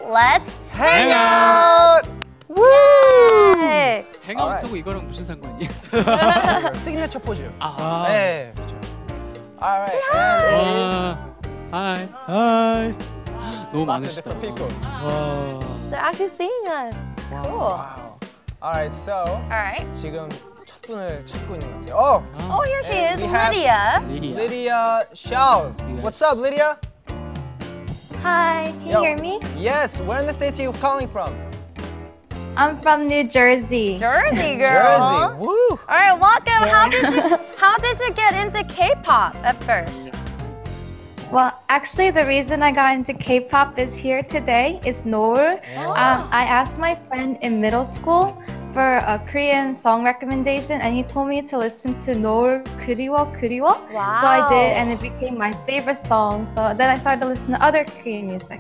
let's hang out. Woo! 행아웃하고 이거랑 무슨 상관이야? 시그니처 포즈. 네. 그렇죠. Alright, and it is. Hi. Hi. 너무 많으시다. They're actually seeing us. Cool. Wow. Alright, so Alright. 지금 첫 분을 찾고 있는 것 같아요. Oh, here she is, we have Lydia. Lydia Shawls. Yes. What's up, Lydia? Hi, can you hear me? Yes. Where in the States are you calling from? I'm from New Jersey. Jersey girl. Jersey. Woo. All right, welcome. How did you get into K-pop at first? Well, actually, the reason I got into K-pop is here today. It's Noor. I asked my friend in middle school for a Korean song recommendation, and he told me to listen to Noor 그리워 그리워. Wow. So I did, and it became my favorite song. So then I started to listen to other Korean music.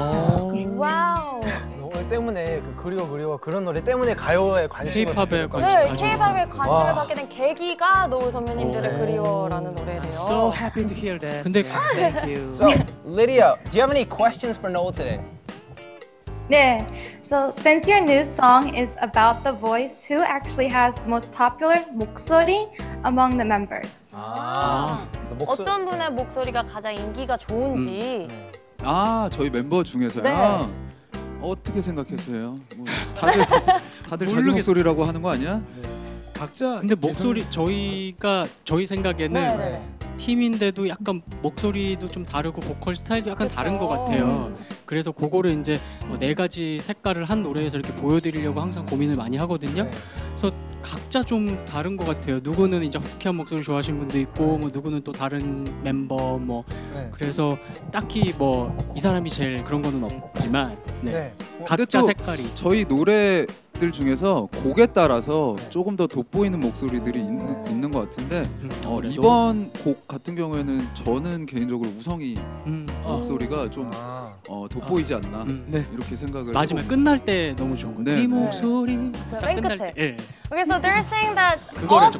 Wow. 노래 때문에 그 그리워 그런 노래 때문에 가요에 관심을 K-팝에 갖게 네, 관심 K-팝에 관심을 와. 받게 된 계기가 노을 선배님들의 그리워라는 노래래요. So happy to hear that. 근데 Thank you. So, Lydia, do you have any questions for Noel today? Yeah. So since your new song is about The Voice, who actually has the most popular 목소리 among the members? 그래서 어떤 분의 목소리가 가장 인기가 좋은지. 저희 멤버 중에서요? 네. 어떻게 생각했어요? 뭐 다들 자기 모르겠- 목소리라고 하는 거 아니야? 각자. 근데 목소리 저희 생각에는 네네. 팀인데도 약간 목소리도 좀 다르고 보컬 스타일도 약간 다른 것 같아요. 그래서 그거를 이제 네 가지 색깔을 한 노래에서 이렇게 보여드리려고 항상 고민을 많이 하거든요. 네. 그래서 각자 좀 다른 것 같아요. 누구는 이제 허스키한 목소리 좋아하시는 분도 있고, 뭐 누구는 또 다른 멤버 뭐 네. 그래서 딱히 뭐 이 사람이 제일 그런 거는 없지만 네. 네. 각자 또 색깔이 저희 노래들 중에서 곡에 따라서 조금 더 돋보이는 목소리들이 있는 것 같은데 그래도? 이번 곡 같은 경우에는 저는 개인적으로 우성이 목소리가 좀 돋보이지 않나 네. 이렇게 생각을 마지막에 해봅니다. 끝날 때 너무 좋은 거. 네. 이 목소리 저 딱 맨 끝날 끝에. 때. 예. Okay, so they're saying that 그거를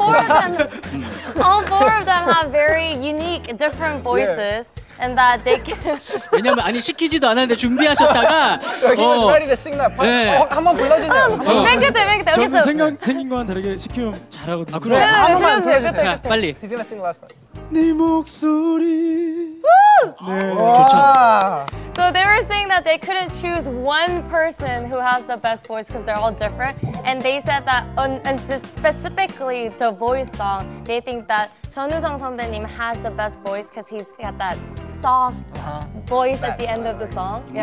all four of them have very unique, different voices, and that they can. 왜냐면 아니 시키지도 않았는데 준비하셨다가 He was ready to sing that part. 네. 한번 불러주세요. 맨 끝에. Okay, 저는 so. 생긴 거와는 다르게 시키면 잘하거든요. 아 그래? 한 번만 그러세요. 불러주세요. 자 빨리. He's gonna sing the last part. 네 목소리. 네. 좋죠. So they were saying that they couldn't choose one person who has the best voice because they're all different, and they said that, and specifically the voice song, they think that 전우성 선배님 has the best voice because he's got that soft voice at the end of the song. Yeah.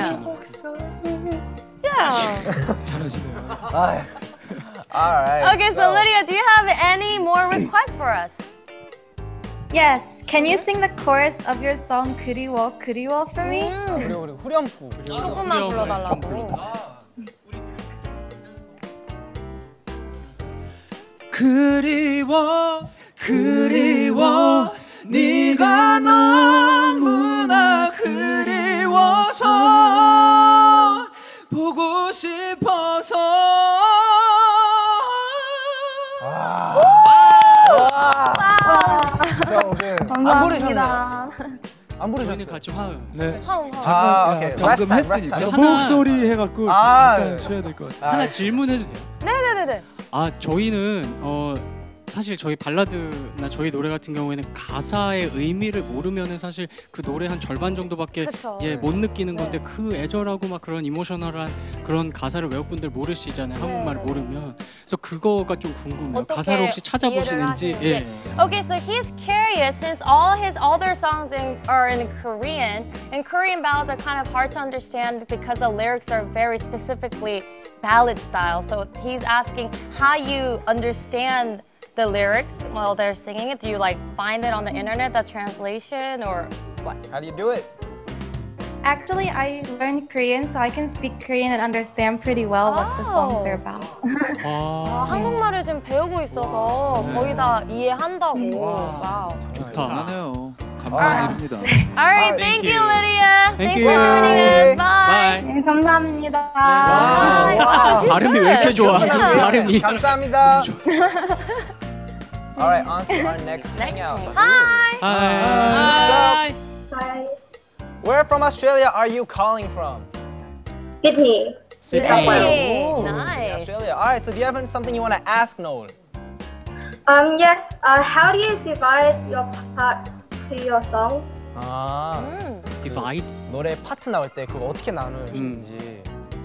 Yeah. 잘하시네요. Alright. Okay, so Lydia, do you have any more requests for us? Yes. Can you sing the chorus of your song 그리워 그리워 for me? 그리고 후렴구. 조금만 좀 불러달라고. 그리워 그리워 네가 너무나 그리워서 보고 싶어서 So good. 안 부르셨네요. 감사합니다. 안 부르셨어요. 저희는 같이 화음. 네. 오케이. 방금 했으니까. 목소리 해갖고 잠깐 쉬어야 될 것 같아요. 하나 질문해도 돼요? 네네네네. 아 저희는 사실 저희 발라드나 저희 노래 같은 경우에는 가사의 의미를 모르면은 사실 그 노래 한 절반 정도밖에 그쵸. 못 느끼는 건데 그 애절하고 막 그런 이모셔널한 그런 가사를 외국분들 모르시잖아요. 한국말 모르면. 그래서 그거가 좀 궁금해요. 가사를 혹시 찾아보시는지. 예. Okay, so he's curious since all their songs are in Korean, and Korean ballads are kind of hard to understand because the lyrics are very specifically ballad style. So he's asking how you understand the lyrics while they're singing it. Do you like find it on the internet, the translation, or what? How do you do it? Actually, I learned Korean, so I can speak Korean and understand pretty well what the songs are about. 한국말을 지금 배우고 있어서 거의 다 이해한다고. 와우. 대단하네요. 감사한 일입니다. All right, thank you, Lydia. Thank Thanks you. for joining us. Bye. 네, 감사합니다. 발음이 왜 이렇게 좋아? 발음이. 감사합니다. All right, on to our next hangout. Hi. Hi. What's up? Where from Australia are you calling from? Sydney. Hey, Oh, nice. Australia. All right. So do you have something you want to ask Noel? Yes. How do you divide your part to your song? 아, Divide. 노래 파트 나올 때 그거 어떻게 나누시는지.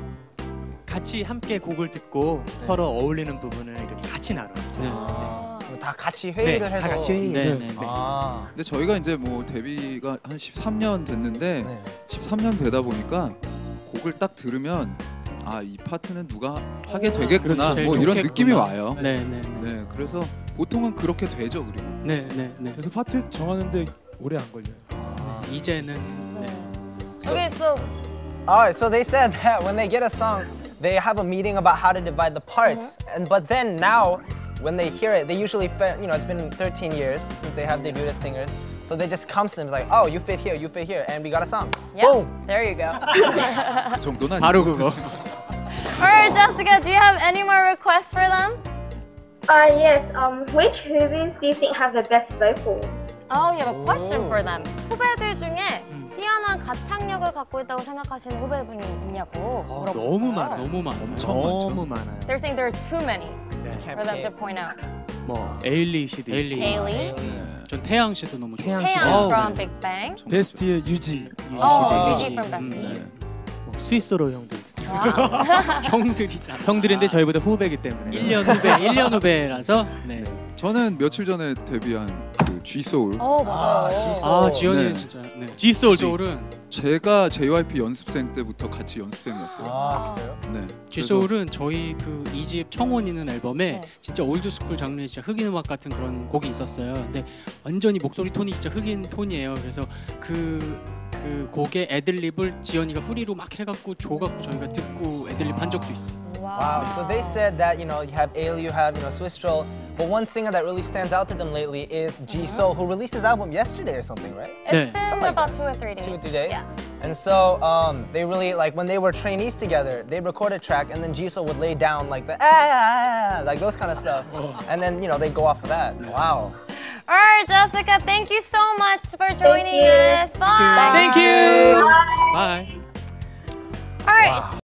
같이 함께 곡을 듣고 서로 어울리는 부분을 이렇게 같이 나눠요. 그럼 다 같이 회의를 해서. 다 같이 회의. 네, 네, 네. 아, 근데 저희가 이제 뭐 데뷔가 한 13년 됐는데 네. 13년 되다 보니까 곡을 딱 들으면 아, 이 파트는 누가 하게 그렇지, 되겠구나 제일 뭐 이런 좋겠구나. 느낌이 와요. 네, 네, 네. 네, 그래서 보통은 그렇게 되죠. 그리고 네, 네, 네. 그래서 파트 정하는데 오래 안 걸려요. 이제는 네. Okay, so All right. So they said that when they get a song, they have a meeting about how to divide the parts. And but then now, when they hear it, they usually it's been 13 years since they have debuted as singers. So they just come to them like, oh, you fit here, and we got a song. yeah, Boom. there you go. 그 정도는 바로 아니고. 그거. Alright, Jessica, do you have any more requests for them? Yes. Which Whovies do you think have the best vocals? Oh, you have a question for them. 후배들 중에 뛰어난 가창력을 갖고 있다고 생각하시는 후배분이 있냐고 물어보셨어요. 너무 많아. 너무 많아. 너무 많아요. They're saying there's too many 네. for them to point out. 뭐 에일리 씨도 에일리. 있고, Haley, 전 태양 씨도 너무 좋아요. 태양 씨. Taeyang 어우, from 네. Big Bang. 베스트의 유지. Oh, 유지. Yuji from Bestie. 네. 뭐 스위스로 형들 형들이잖아. 형들인데 저희보다 후배기 때문에 1년 후배라서 네. 저는 며칠 전에 데뷔한 그 G Soul. 어, 맞아요. 아, 지연이는 네. 진짜 네. G-Soul도 G-Soul은 제가 JYP 연습생 때부터 같이 연습생이었어요. 아, 진짜요? 네. G-Soul은 저희 그 2집 청혼 있는 앨범에 네. 진짜 올드스쿨 장르의 진짜 흑인 음악 같은 그런 곡이 있었어요. 근데 완전히 목소리 톤이 진짜 흑인 톤이에요. 그래서 그 곡의 애들립을 지연이가 프리로 막 해갖고 줘갖고 저희가 듣고 애들립 한 적도 있어요. Wow. So they said that you have Ailey, you have Swiss Stroll, but one singer that really stands out to them lately is G Soul, who released his album yesterday or something, right? It's 네. been Something like about that. 2 or 3 days. 2 or 3 days. Yeah. And so they really like when they were trainees together, they record a track and then Jisoo would lay down like the like those kind of stuff, and then they'd go off of that. Wow. All right, Jessica, thank you so much for joining you. us. Bye. Thank you. Bye. All right.